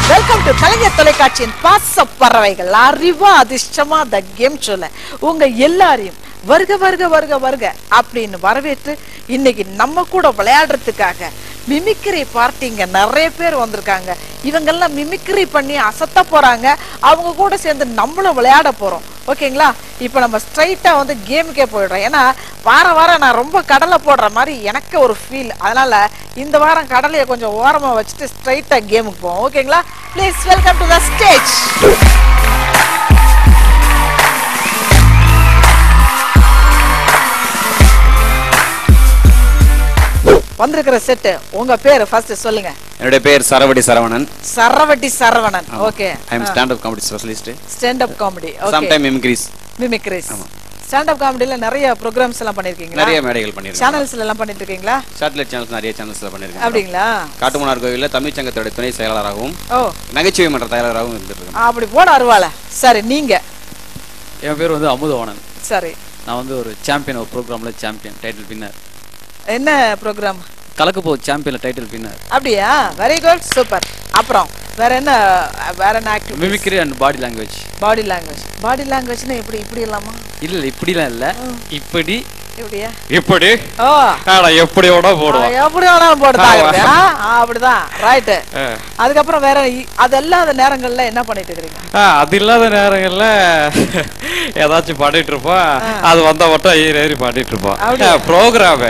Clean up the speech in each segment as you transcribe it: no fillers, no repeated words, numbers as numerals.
Welcome to கலைஞர் தொலைக்காட்சியின் பாச பறவைகள் அறிவா அதிர்ஷ்டமா த கேம் ஷோல உங்க எல்லாரையும் வருக வருக வருக வருக அப்படின்னு வரவேற்று இன்னைக்கு நம்ம கூட விளையாடுறதுக்காக மிமிக்ரி பார்ட்டிங்க நிறைய பேர் வந்திருக்காங்க. இவங்கெல்லாம் மிமிக்ரி பண்ணி அசத்த போறாங்க. அவங்க கூட சேர்ந்து நம்மளும் விளையாட போறோம். ஓகேங்களா? இப்போ நம்ம ஸ்ட்ரைட்டா வந்து கேமுக்கே போயிடுறோம். ஏன்னா வாரம் நான் ரொம்ப கடலை போடுற மாதிரி எனக்கு ஒரு ஃபீல். அதனால இந்த வாரம் கடலையை கொஞ்சம் ஓரமா வச்சுட்டு ஸ்ட்ரைட்டா கேமுக்கு போவோம். ஓகேங்களா? Please welcome to the stage. வந்திருக்கிற செட் உங்க பேர் ஃபர்ஸ்ட் சொல்லுங்க. என்னோட பேர் Saravadi Saravanan. Saravadi Saravanan. Okay. I am stand up comedy specialist. Stand up comedy. Okay. Some time mimicries. Stand up காமெடில நிறைய ப்ரோகிராம்ஸ் எல்லாம் பண்ணிருக்கீங்களா? நிறைய மேடைகள் பண்ணிருக்கேன். சேனல்ஸ்ல எல்லாம் பண்ணிட்டு இருக்கீங்களா? சாட்டலைட் சேனல்ஸ் நிறைய சேனல்ஸ்ல பண்ணிருக்கேன். அப்படிங்களா? காட்டுமன்னார் கோயில்ல தமிழ் சங்கத்தோட துணை செயலாளராகவும் நகைச்சுவை மன்ற செயலாளராகவும் இருந்திருக்கேன். அப்படி போட அருவாள. சரி, நீங்க? என் பேர் வந்து அமுதவாணன். சரி. நான் வந்து ஒரு சாம்பியன், ஒரு ப்ரோக்ராம்ல சாம்பியன், டைட்டில் வின்னர். என்ன ப்ரோக்ராம்? கலக்கு போ சாம்பியன்ல டைட்டில் வின்னர். அப்படியா? Very good, super. அப்புறம் வேற என்ன activity? Mimicry and body language. Body லாங்குவேஜ்னா எப்படி இப்படி இல்லாமா? இல்ல இப்படிலாம் இல்ல, இப்படி. எப்படியா? இப்படி. ஓ, ஆனா எப்படி ஓட போடுவா? எப்படி வேணாலும் போடுதாங்க. அப்படிதான். ரைட். அதுக்கப்புறம் வேற அதெல்லாம் அந்த நேரங்கள்ல என்ன பண்ணிட்டு இருக்கீங்க? அது இல்லாத நேரங்கள்ல ஏதாச்சும் பாடிட்டு இருப்போம். அது வந்தா மட்டும் ஏறி பாடிட்டு இருப்போம். ப்ரோக்ராம்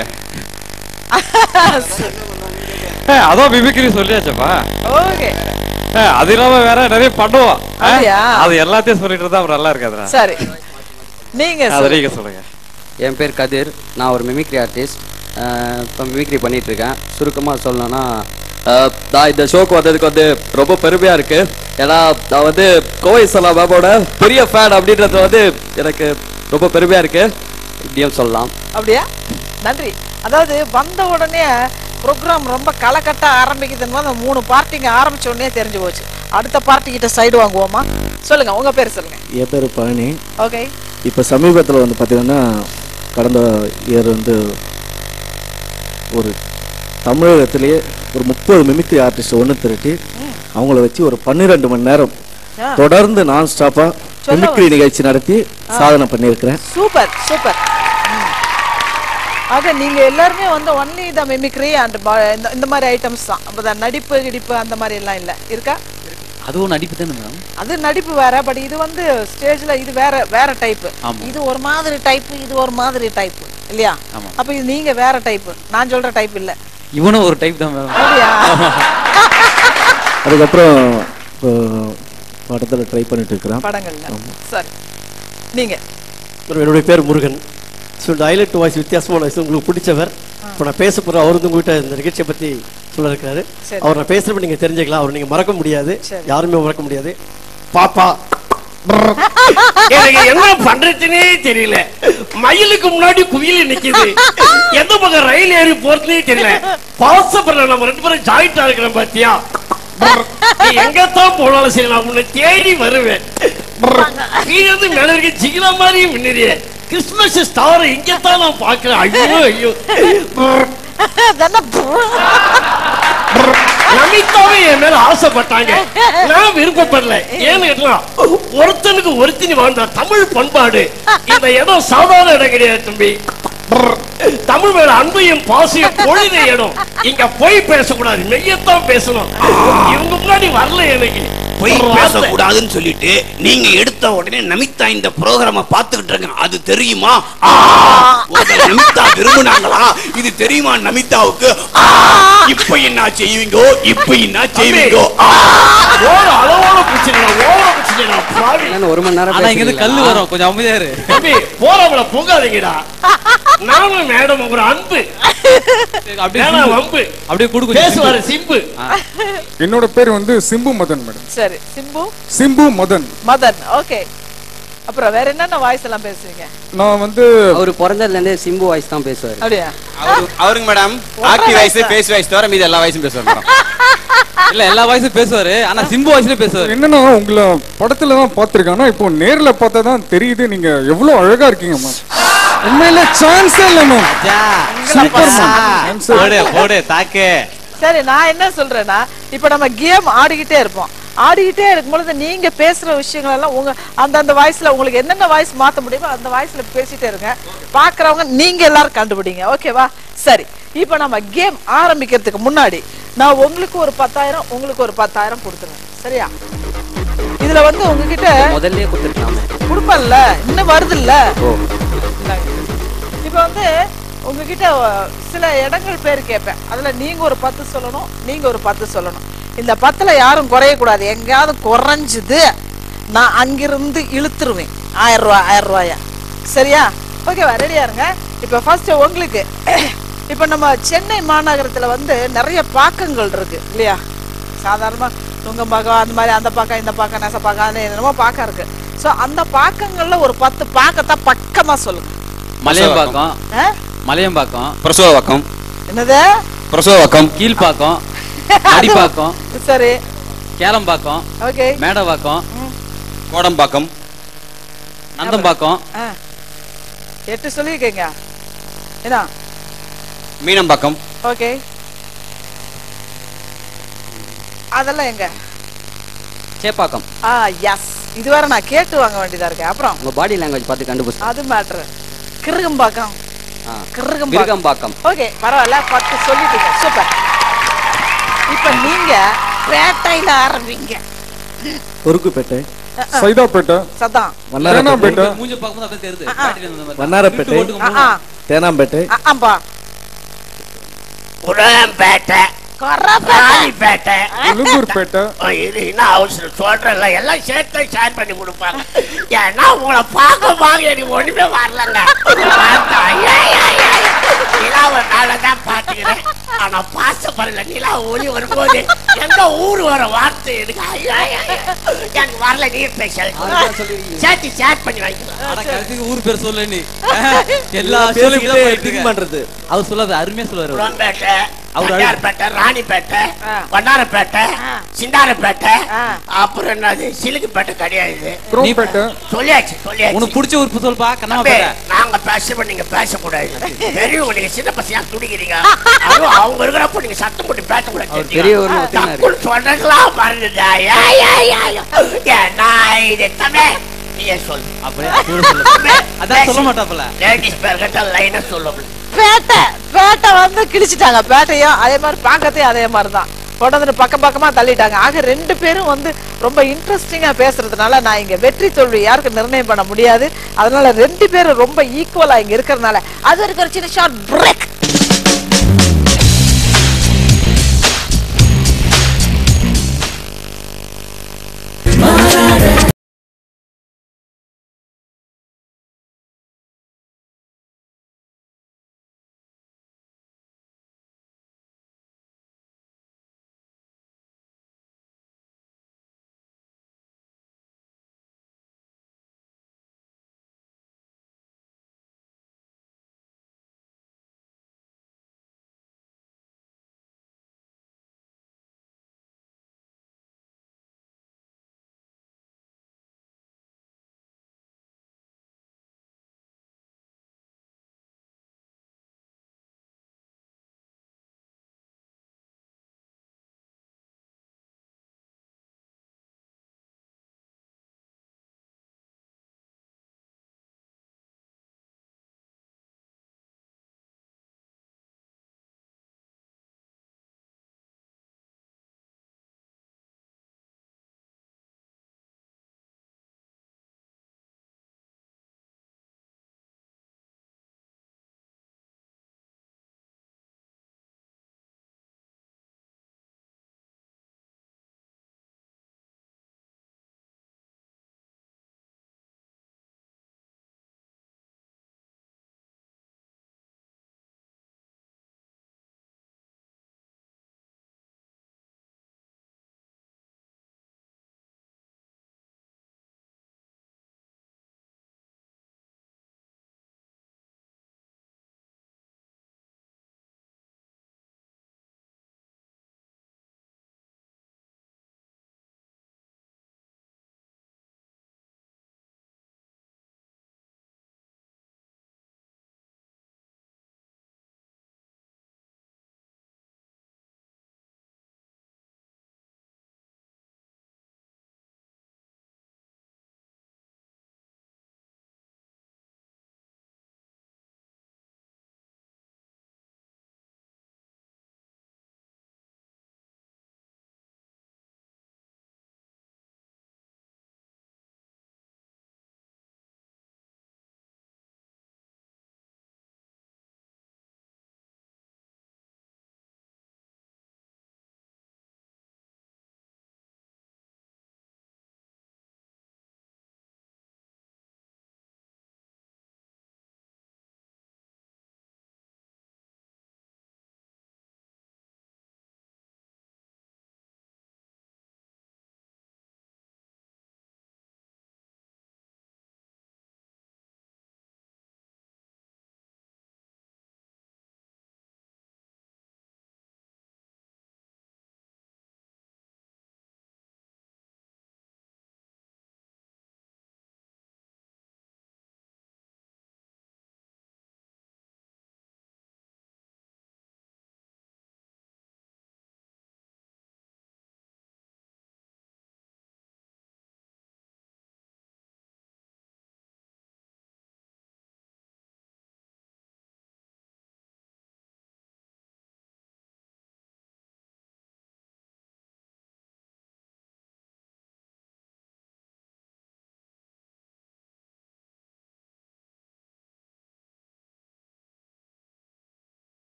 அதான் மிமிக்ரி சொல்லியாச்சப்பா. ஓகே. அது இல்லாம வேற நிறைய பண்ணுவோம். அது எல்லாத்தையும் சொல்லிட்டு இருந்தா அப்புறம் நல்லா இருக்காதுடா. சரி, நீங்க சொல்லுங்க. என் பேர் கதிர். நான் ஒரு மிமிக்ரி ஆர்டிஸ்ட். இப்போ மிமிக்ரி பண்ணிட்டு இருக்கேன். சுருக்கமாக சொல்லணும்னா, நான் இந்த ஷோக்கு வந்ததுக்கு வந்து ரொம்ப பெருமையாக இருக்கு. ஏன்னா நான் வந்து கோவை சலா மேமோட பெரிய ஃபேன் அப்படின்றது வந்து எனக்கு ரொம்ப பெருமையாக இருக்கு. இப்படியும் சொல்லலாம். அப்படியா? நன்றி. அதாவது வந்த உடனே ப்ரோக்ராம் ரொம்ப களக்கட்ட ஆரம்பிக்குதுன்னு அந்த 3 பார்ட்டிங்க ஆரம்பிச்ச உடனே தெரிஞ்சு போச்சு. அடுத்த பார்ட்டி கிட்ட சைடு வாங்குவோமா? சொல்லுங்க, உங்க பேர் சொல்லுங்க. என் பேர் பழனி. ஓகே. இப்போ சமீபத்தில் வந்து பார்த்தீங்கன்னா கடந்த இயர் வந்து ஒரு தமிழகத்திலேயே ஒரு 30 மிமிக்ரி ஆர்டிஸ்ட் ஒன்று திரட்டி அவங்கள வச்சு ஒரு 12 மணி நேரம் தொடர்ந்து நான் ஸ்டாப்பா மிமிக்ரி நிகழ்ச்சி நடத்தி சாதனை பண்ணியிருக்கிறேன். Super super. ஆக நீங்க எல்லாருமே வந்து ஒன்லி த மிமிக்ரி அண்ட் இந்த மாதிரி ஐட்டம்ஸ் தான். அப்பதான் நடிப்பு கிடிப்பு அந்த மாதிரி எல்லாம் இல்ல இருக்கா? அதுவும் நடிப்பு தானே மேடம். அது நடிப்பு வேற, பட் இது வந்து ஸ்டேஜ்ல இது வேற டைப். இது ஒரு மாதிரி டைப், இது ஒரு மாதிரி டைப் இல்லையா? அப்ப இது நீங்க வேற டைப், நான் சொல்ற டைப் இல்ல. இவனும் ஒரு டைப் தான் மேடம். அப்படியா? அதுக்கப்புறம் படத்துல ட்ரை பண்ணிட்டு இருக்கிறேன். படங்கள்ல. சரி, நீங்க? என்னுடைய பேர் முருகன். ஸோ டைலக்ட் வாய்ஸ் வித்தியாசமான வாய்ஸ் உங்களுக்கு பிடிச்சவர். இப்போ நான் பேச போகிற அவர் வந்து உங்கள்கிட்ட இந்த நிகழ்ச்சியை பற்றி சொல்ல இருக்கிறாரு. அவர் நான் பேசுகிறப்ப நீங்கள் தெரிஞ்சுக்கலாம். அவர் நீங்கள் மறக்க முடியாது, யாருமே மறக்க முடியாது. பாப்பா எனக்கு என்ன பண்றதுன்னே தெரியல. மயிலுக்கு முன்னாடி குயில் நிக்குது, எந்த பக்கம் ரயில் ஏறி போறதுனே தெரியல. பாசப்படுற நம்ம 2 பேரும் ஜாயிண்டா இருக்கிறோம் பாத்தியா? எங்கத்தான் போனாலும் சரி நான் உன்னை தேடி வருவேன். கீழே மேல இருக்க ஜிகிலா மாதிரி முன்னேறிய கிறிஸ்துமஸ் ஸ்டார் இங்கத்தான் நான் பாக்குறேன். ஐயோ ஐயோ. நமிதாவே என் மேல ஆசைப்பட்டாங்க, நான் விருப்பப்படல. ஏன்னு கேட்டா ஒருத்தனுக்கு ஒருத்தினி வாழ்ந்தா தமிழ் பண்பாடு. இந்த இடம் சாதாரண இடம் கிடையாது தம்பி. தமிழ் மேல அன்பையும் பாசையும் பொழுத இடம். இங்க போய் பேசக்கூடாது, மெய்யத்தான் பேசணும். இவங்க முன்னாடி வரல எனக்கு. போய் பேசக்கூடாதுன்னு சொல்லிட்டு நீங்க எடுத்த உடனே நமிதா இந்த ப்ரோகிராம பாத்துக்கிட்டு இருக்காங்க. அது தெரியுமா? நமிதா விரும்புனாங்களா? இது தெரியுமா நமிதாவுக்கு? இப்ப என்ன செய்வீங்கோ? இப்ப என்ன செய்வீங்கோ? அளவோட பிரச்சனை. ஒரு மணி நேரம் ஆனா இங்க கல்லு வரும், கொஞ்சம் அமைதியா இரு. போறவங்கள பொங்காதீங்கடா. நானும் மேடம் ஒரு அன்பு அப்படியே கொடுக்க பேசுவாரு சிம்பு. என்னோட பேர் வந்து சிம்பு மதன் மேடம். சரி, சிம்பு மதன். ஓகே. அப்புறம் வேற என்னென்ன வாய்ஸ் எல்லாம் பேசுவீங்க? நான் வந்து அவர் பிறந்ததுல இருந்தே சிம்பு வாய்ஸ் தான் பேசுவாரு. அப்படியா? அவருங்க madam active voice, face voice தவிர மீதி எல்லா வாய்ஸும் பேசுவாரு மேடம். இல்ல எல்லா வாய்ஸும் பேசுவாரு, ஆனா சிம்பு வாய்ஸ்ல பேசுவாரு. என்னன்னா உங்களை படத்துல தான் பாத்திருக்கேன், ஆனா இப்போ நேர்ல பார்த்தா தான் தெரியுது நீங்க எவ்வளவு அழகா இருக்கீங்க மேம். உண்மையில சான்ஸே இல்ல மேம். Super ma'am. போடு தாக்கு. சரி, நான் என்ன சொல்றேன்னா, இப்ப நம்ம கேம் ஆடிக்கிட்டே இருப்போம். ஆடிக்கிட்டே இருக்கும் பொழுது நீங்க பேசுற விஷயங்கள் எல்லாம் உங்க அந்த வாய்ஸ்ல உங்களுக்கு என்னென்ன வாய்ஸ் மாத்த முடியுமோ அந்த வாய்ஸ்ல பேசிட்டே இருங்க. பாக்குறவங்க நீங்க எல்லாரும் கண்டுபிடிங்க. ஓகேவா? சரி, இப்ப நம்ம கேம் ஆரம்பிக்கிறதுக்கு முன்னாடி நான் உங்களுக்கு ஒரு 10,000 உங்களுக்கு ஒரு 10,000 கொடுத்துறேன். சரியா? இதுல வந்து உங்ககிட்ட முதல்லயே கொடுத்துட்டாமே குடும்பம்ல இன்னும் வருது இல்ல. இப்ப வந்து உங்ககிட்ட சில இடங்கள் பேர் கேட்பேன். அதுல நீங்க ஒரு 10 சொல்லணும், நீங்க ஒரு 10 சொல்லணும். இந்த 10ல யாரும் குறைய கூடாது. எங்கேயாவது குறைஞ்சது நான் அங்கிருந்து இழுத்துருவேன் 1000 ரூபாயா. சரியா? ஓகேவா? ரெடியா இருங்க. இப்ப ஃபர்ஸ்ட் உங்களுக்கு இப்ப நம்ம சென்னை மாநகரத்துல வந்து நிறைய பாக்கங்கள் இருக்கு இல்லையா? சாதாரணமா நுங்கம்பாக்கம் அந்த மாதிரி அந்த பாக்கம் இந்த பாக்கம் நெசப்பாக்கம் அது என்னமோ பாக்கம் இருக்கு. சோ அந்த பாக்கங்கள்ல ஒரு 10 பாக்கத்தை பக்கமா சொல்லுங்க. மலையம்பாக்கம், மலையம்பாக்கம், பிரசவவாக்கம், என்னது பிரசவவாக்கம், கீழ்பாக்கம், அடிப்பாக்கம், சரி, கேளம்பாக்கம், ஓகே, மேடவாக்கம், கோடம்பாக்கம், நந்தம்பாக்கம், 8 சொல்லிருக்கீங்க. என்ன? மீனம்பாக்கம், ஓகே. அதெல்லாம் எங்க? சேப்பாக்கம். எஸ். இதுவரை நான் கேட்டு வாங்க வேண்டியதா இருக்கு. அப்புறம் உங்க பாடி லாங்குவேஜ் பார்த்து கண்டுபிடிச்சு. அது மேட்டர். கிருகம்பாக்கம். கிருகம்பாக்கம். ஓகே, பரவாயில்ல. 10 சொல்லிட்டீங்க. சூப்பர். இப்ப நீங்க பேட்டையில ஆரம்பிங்க. பொறுக்குப்பேட்டை, சைதாப்பேட்டை, சதான், வண்ணாரப்பேட்டை, மூஞ்ச பார்க்கும்போது அப்படியே தெரியுது. வண்ணாரப்பேட்டை, தேனாம்பேட்டை, உடம்பேட்டை, ராணிப்பேட்டை, உளுந்தூர்பேட்டை. என்ன அவசரம் சொல்றல எல்லாம் சேர்த்து ஷேர் பண்ணி கொடுப்பாங்க. ஏன்னா உங்களை பார்க்க எனக்கு ஒண்ணுமே வரலங்க. நிலாவை நாளதான் பாத்துக்கிறேன். ஆனா பாசப்படல நிலா ஒளி வரும்போது எங்க ஊர் வர வார்த்தை எனக்கு வரல. நீர் பேசல் சேர்த்து ஷேர் பண்ணி வாங்கிக்கலாம். ஊர் பேர் சொல்ல நீ எல்லா பண்றது அவர் சொல்லாத அருமையா சொல்லுவாரு. உடம்பேட்டை, அவரார்பேட்டை, ராணிப்பேட்டை, வண்ணாரப்பேட்டை, சிந்தாரப்பேட்டை, அப்புறம் என்னது சிலுக்குப்பேட்டை கிடையாது. சொல்லியாச்சு சொல்லியாச்சு. உனக்கு பிடிச்ச ஊர் சொல்பா. கண்ணாம்பேட்டை. நாங்க பேச நீங்க பேசக்கூடாது. பெரியவங்க நீங்க சின்ன பசங்க துடிக்கிறீங்க. அதுவும் அவங்க இருக்கிறப்ப நீங்க சத்தம் போட்டு பேசக்கூடாது. சொல்றதுலாம் மறந்துதா? இது தம்பி நீயே சொல்லு. அதான் சொல்ல மாட்டாப்ல. லேடிஸ் பேர் கேட்டா லைனா சொல்லும். பேட்டை வந்து கிழிச்சிட்டாங்க. பேட்டையும் அதே மாதிரி பாக்கத்தையும் அதே மாதிரிதான் கொண்டு பக்கம் பக்கமா தள்ளிட்டாங்க. ஆக 2 பேரும் வந்து ரொம்ப இன்ட்ரெஸ்டிங்கா பேசுறதுனால நான் இங்க வெற்றி தோல்வி யாருக்கு நிர்ணயம் பண்ண முடியாது. அதனால 2 பேரும் ரொம்ப ஈக்குவலா இங்க இருக்கிறதுனால அது வரைக்கும் ஒரு சின்ன ஷார்ட் பிரேக்.